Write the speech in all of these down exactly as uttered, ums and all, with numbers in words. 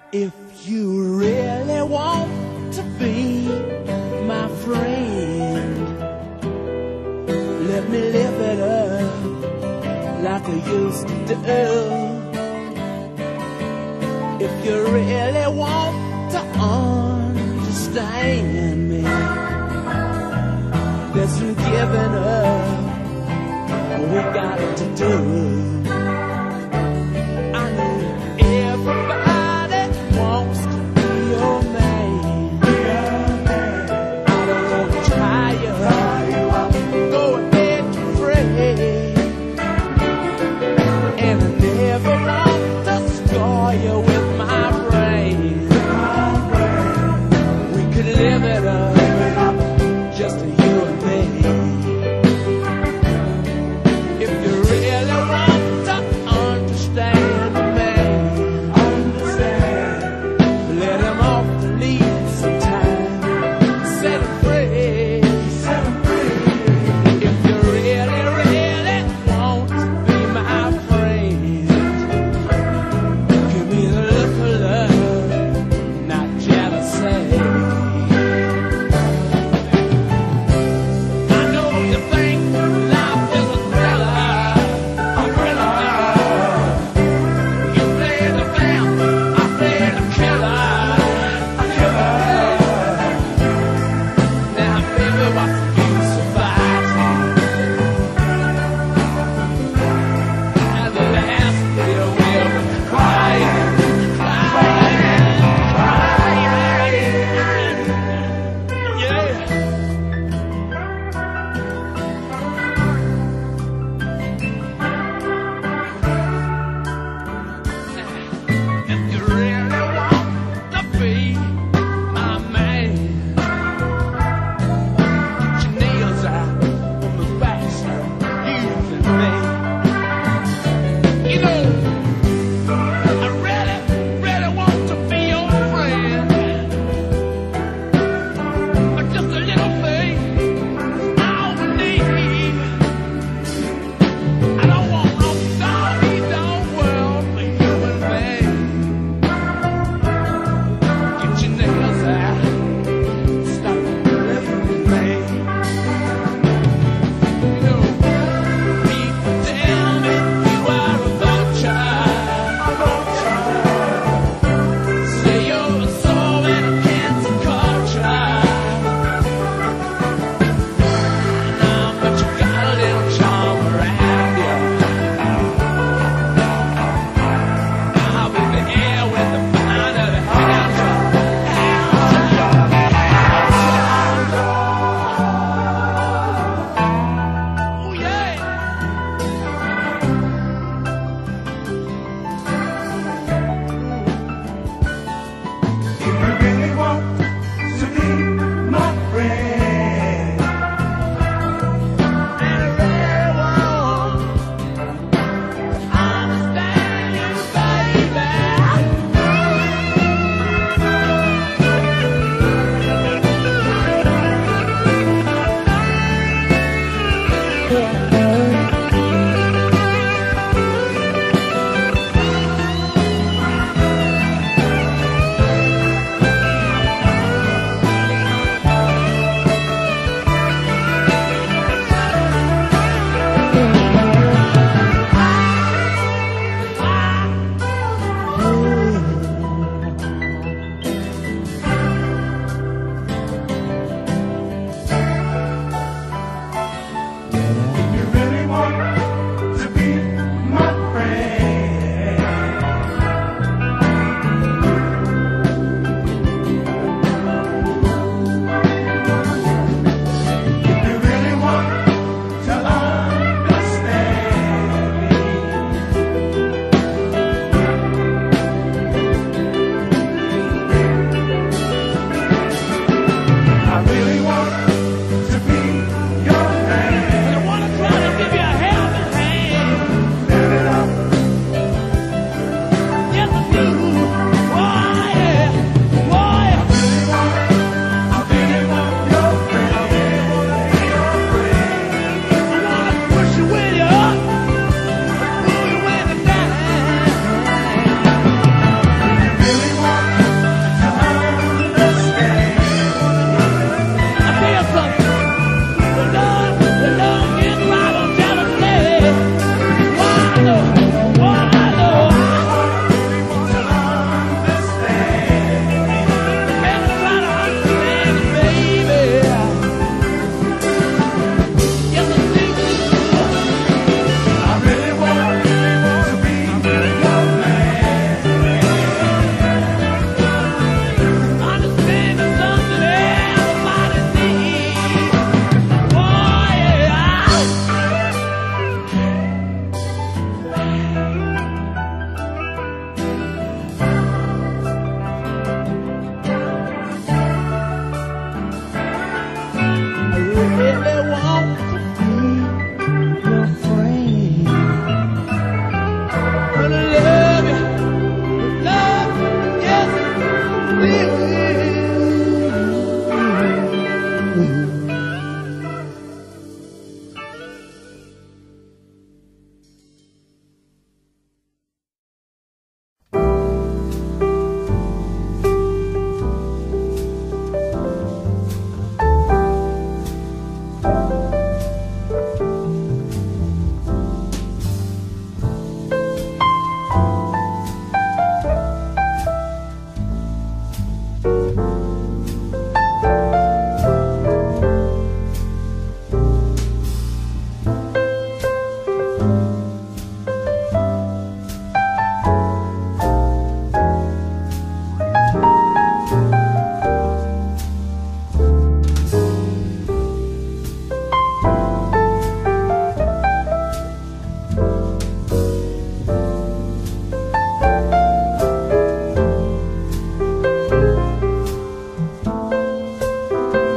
If you really want to be my friend, let me live it up like I used to do. If you really want to understand me, there's some giving up we got to do. I know everybody wants to be your man. I don't want to try you up, go ahead, Fred. And I never want to score you with my brain. We could live it up, just you and me. If you really want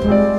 you.